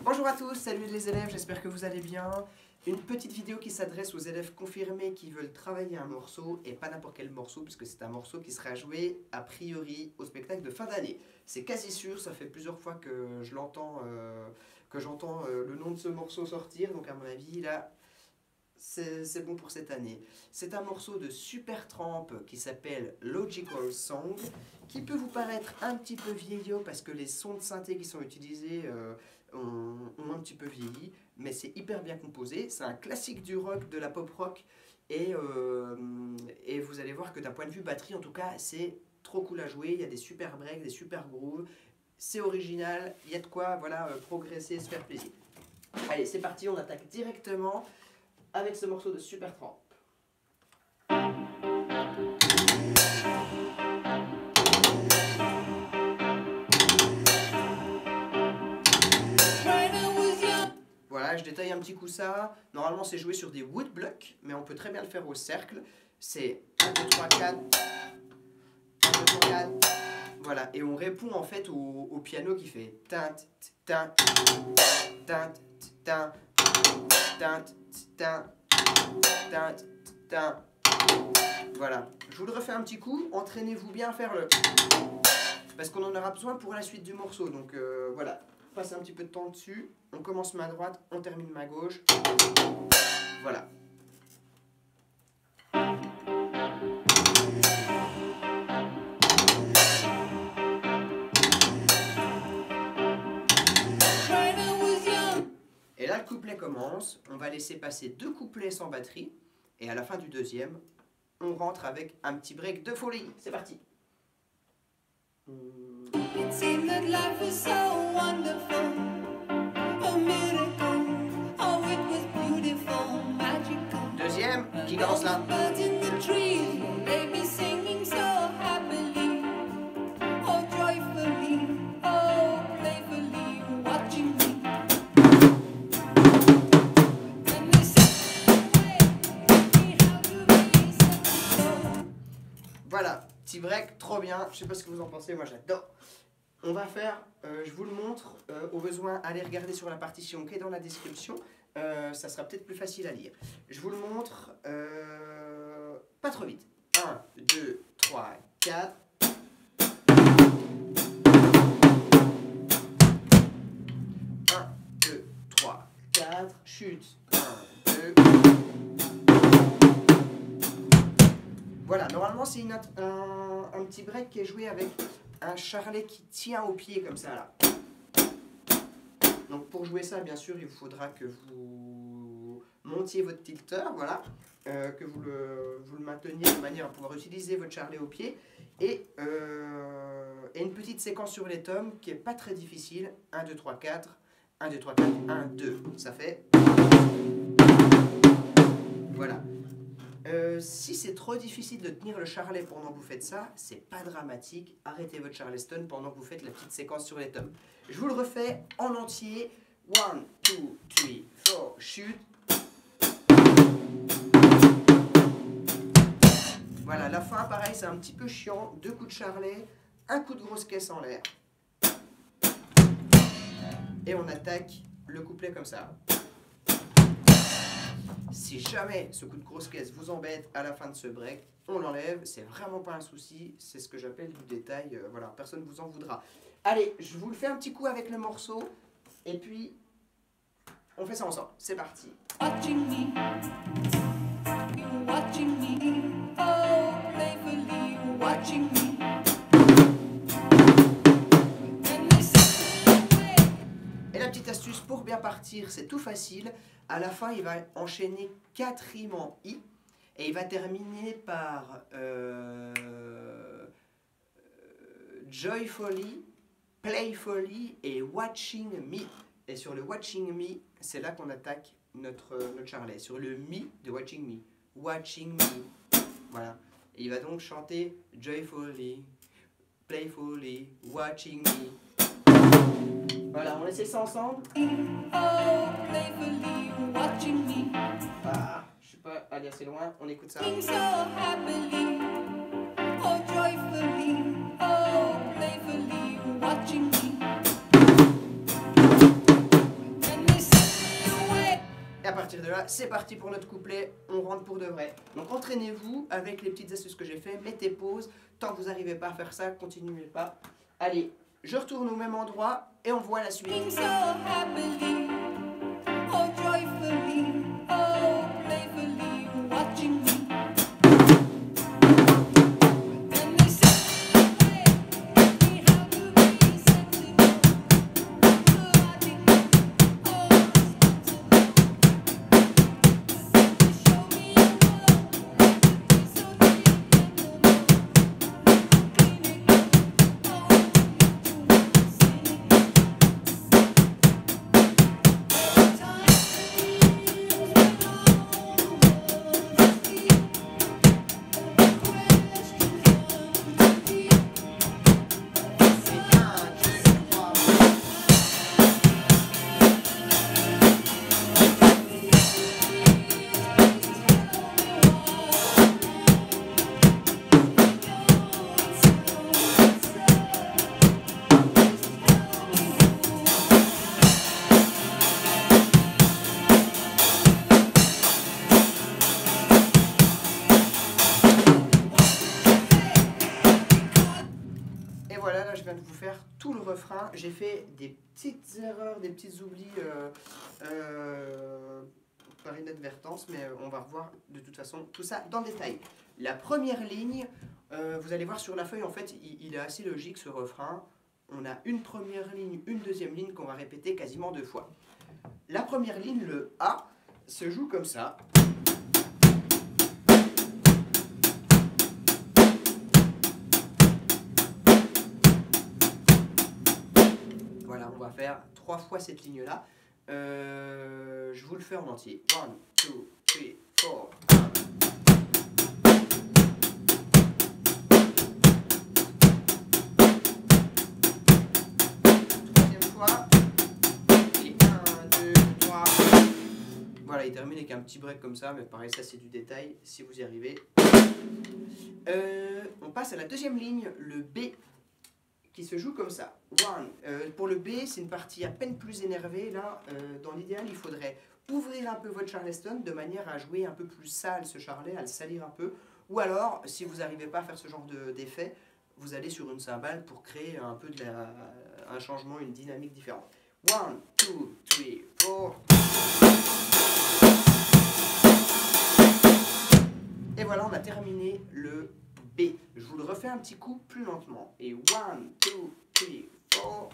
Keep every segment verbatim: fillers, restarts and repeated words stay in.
Bonjour à tous, salut les élèves, j'espère que vous allez bien. Une petite vidéo qui s'adresse aux élèves confirmés qui veulent travailler un morceau, et pas n'importe quel morceau, puisque c'est un morceau qui sera joué a priori au spectacle de fin d'année. C'est quasi sûr, ça fait plusieurs fois que je l'entends, euh, que j'entends euh, le nom de ce morceau sortir, donc à mon avis là, c'est bon pour cette année. C'est un morceau de Supertramp qui s'appelle Logical Song, qui peut vous paraître un petit peu vieillot parce que les sons de synthé qui sont utilisés euh, ont, ont un petit peu vieilli, mais c'est hyper bien composé. C'est un classique du rock, de la pop rock, et, euh, et vous allez voir que d'un point de vue batterie, en tout cas, c'est trop cool à jouer. Il y a des super breaks, des super grooves, c'est original, il y a de quoi voilà, progresser, se faire plaisir. Allez, c'est parti, on attaque directement avec ce morceau de Supertramp. Voilà, je détaille un petit coup ça. Normalement, c'est joué sur des woodblocks, mais on peut très bien le faire au cercle. C'est un, deux, trois, quatre. un, deux, trois, quatre. Voilà, et on répond en fait au, au piano qui fait tin, tin, tin, tin, tin, tin, tin, tin. Voilà, je vous le refais un petit coup. Entraînez-vous bien à faire le... Parce qu'on en aura besoin pour la suite du morceau. Donc euh, voilà, passez un petit peu de temps dessus. On commence main droite, on termine main gauche. Voilà. Et là, le couplet commence. On va laisser passer deux couplets sans batterie. Et à la fin du deuxième, on rentre avec un petit break de folie. C'est parti. It seemed that life was so wonderful, a miracle, oh it was beautiful, magical. Deuxième, qui commence là. Birds in the trees, baby singing so happily, oh joyfully, oh playfully, watching me. And they said, hey, how to be so. Voilà. Petit break, trop bien, je sais pas ce que vous en pensez, moi j'adore. On va faire, euh, je vous le montre, euh, au besoin, allez regarder sur la partition qui est dans la description, euh, ça sera peut-être plus facile à lire. Je vous le montre, euh, pas trop vite. un, deux, trois, quatre. un, deux, trois, quatre, chute. un, deux. Voilà, normalement c'est un, un petit break qui est joué avec un charlet qui tient au pied comme ça là. Donc pour jouer ça, bien sûr, il vous faudra que vous montiez votre tilter, voilà, euh, que vous le, vous le mainteniez de manière à pouvoir utiliser votre charlet au pied. Et, euh, et une petite séquence sur les tomes qui est pas très difficile. un, deux, trois, quatre. un, deux, trois, quatre. un, deux. Ça fait... Voilà. Euh, si c'est trop difficile de tenir le charlet pendant que vous faites ça, c'est pas dramatique. Arrêtez votre charleston pendant que vous faites la petite séquence sur les tomes. Je vous le refais en entier. un, deux, trois, quatre, shoot. Voilà, la fin, pareil, c'est un petit peu chiant. Deux coups de charlet, un coup de grosse caisse en l'air. Et on attaque le couplet comme ça. Si jamais ce coup de grosse caisse vous embête à la fin de ce break, on l'enlève, c'est vraiment pas un souci, c'est ce que j'appelle du détail, euh, voilà, personne ne vous en voudra. Allez, je vous le fais un petit coup avec le morceau, et puis on fait ça ensemble, c'est parti. Watching me, watching me, oh, playfully watching me. Et la petite astuce pour bien partir, c'est tout facile. À la fin, il va enchaîner quatre rimes en I et il va terminer par euh, euh, joyfully, playfully et watching me. Et sur le watching me, c'est là qu'on attaque notre, notre charlet. Sur le me de watching me. Watching me. Voilà. Et il va donc chanter joyfully, playfully, watching me. Voilà, on essaie ça ensemble. Oh, playfully watching me. Ah, je sais pas aller assez loin, on écoute ça. So happily, oh, joyfully, oh, playfully watching me. là, c'est parti pour notre couplet, on rentre pour de vrai. Donc entraînez-vous avec les petites astuces que j'ai fait, mettez pause, tant que vous n'arrivez pas à faire ça, continuez pas. Allez, je retourne au même endroit et on voit la suite. Voilà, là je viens de vous faire tout le refrain. J'ai fait des petites erreurs, des petits oublis euh, euh, par inadvertance, mais on va revoir de toute façon tout ça dans le détail. La première ligne, euh, vous allez voir sur la feuille, en fait, il, il est assez logique ce refrain. On a une première ligne, une deuxième ligne qu'on va répéter quasiment deux fois. La première ligne, le A, se joue comme ça. Voilà, on va faire trois fois cette ligne-là. Euh, je vous le fais en entier. un, deux, trois, quatre. Troisième fois. Et un, deux, trois. Voilà, il termine avec un petit break comme ça, mais pareil, ça c'est du détail, si vous y arrivez. Euh, on passe à la deuxième ligne, le B, qui se joue comme ça. One. Euh, pour le B, c'est une partie à peine plus énervée. Là, euh, dans l'idéal, il faudrait ouvrir un peu votre charleston de manière à jouer un peu plus sale ce charlet, à le salir un peu. Ou alors, si vous n'arrivez pas à faire ce genre d'effet, vous allez sur une cymbale pour créer un peu de la, un changement, une dynamique différente. One, two, three, four. Et voilà, on a terminé le B. Je vous le refais un petit coup plus lentement. Et one, two, three, four.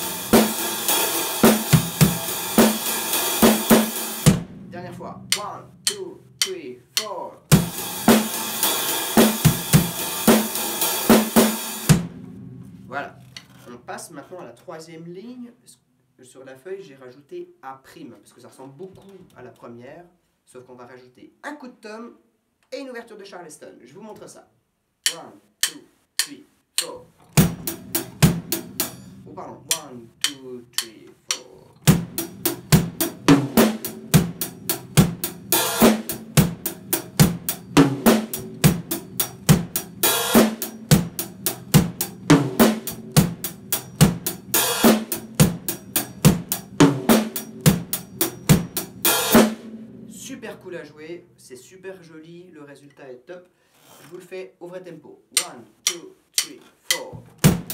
Dernière fois. one, two, three, four. Voilà. On passe maintenant à la troisième ligne. Sur la feuille, j'ai rajouté A', parce que ça ressemble beaucoup à la première, sauf qu'on va rajouter un coup de tom et une ouverture de charleston. Je vous montre ça. one, two, three, four. Oh pardon. one, two, three, four. Super cool à jouer, c'est super joli, le résultat est top. Je vous le fais au vrai tempo. one, two, three, four.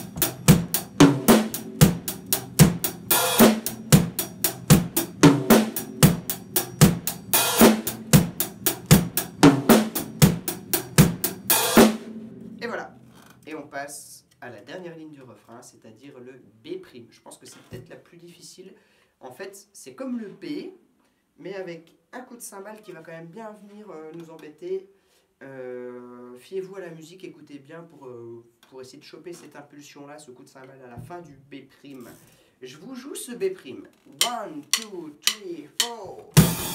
Et voilà. Et on passe à la dernière ligne du refrain, c'est-à-dire le B'. Je pense que c'est peut-être la plus difficile. En fait, c'est comme le B, mais avec un coup de cymbale qui va quand même bien venir euh, nous embêter. Euh, fiez-vous à la musique, écoutez bien pour, euh, pour essayer de choper cette impulsion-là, ce coup de cymbale à la fin du B'. Je vous joue ce B'. one, two, three, four.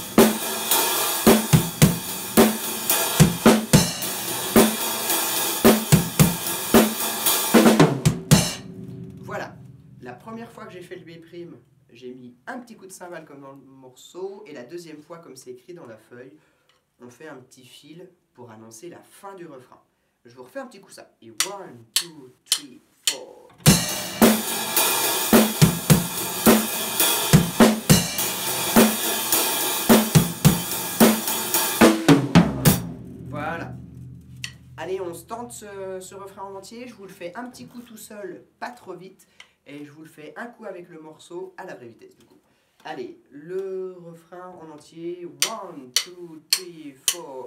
Voilà, la première fois que j'ai fait le B', j'ai mis un petit coup de cymbale comme dans le morceau, et la deuxième fois, comme c'est écrit dans la feuille, on fait un petit fil pour annoncer la fin du refrain. Je vous refais un petit coup ça. Et one, two, three, four. tente ce, ce refrain en entier. Je vous le fais un petit coup tout seul, pas trop vite. Et je vous le fais un coup avec le morceau à la vraie vitesse du coup. Allez, le refrain en entier. One, two, three, four.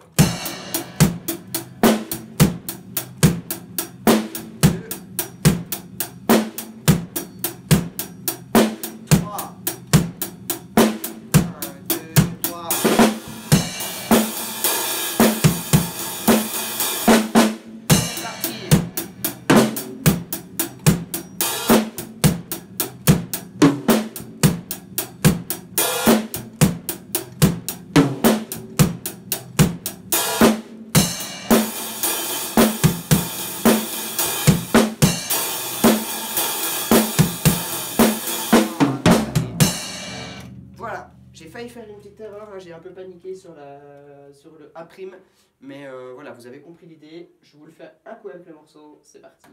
Voilà, j'ai failli faire une petite erreur, hein, j'ai un peu paniqué sur, la, sur le A', mais euh, voilà, vous avez compris l'idée. Je vous le fais un coup avec le morceau, c'est parti.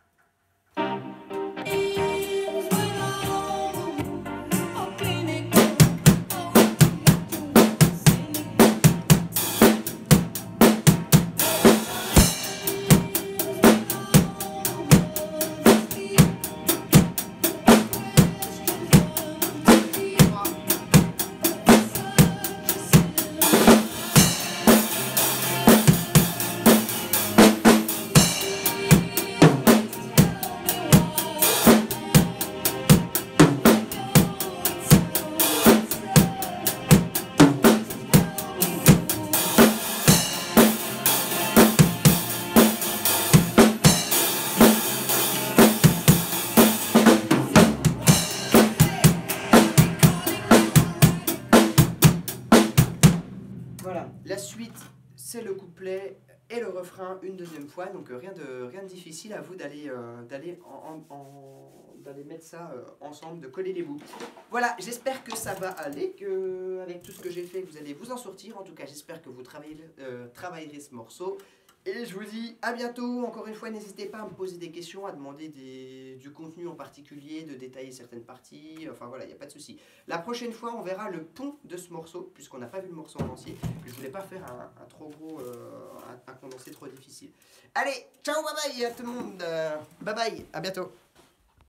Voilà, la suite c'est le couplet et le refrain une deuxième fois, donc euh, rien, de, rien de difficile, à vous d'aller euh, d'aller en, en, en, d'aller mettre ça euh, ensemble, de coller les bouts. Voilà, j'espère que ça va aller, que avec tout ce que j'ai fait, vous allez vous en sortir. En tout cas, j'espère que vous travaillerez, euh, travaillerez ce morceau. Et je vous dis à bientôt. Encore une fois, n'hésitez pas à me poser des questions, à demander des, du contenu en particulier, de détailler certaines parties. Enfin voilà, il n'y a pas de souci. La prochaine fois, on verra le pont de ce morceau, puisqu'on n'a pas vu le morceau en entier. Je voulais pas faire un, un trop gros, euh, un, un condensé trop difficile. Allez, ciao, bye bye à tout le monde. Euh, bye bye, à bientôt.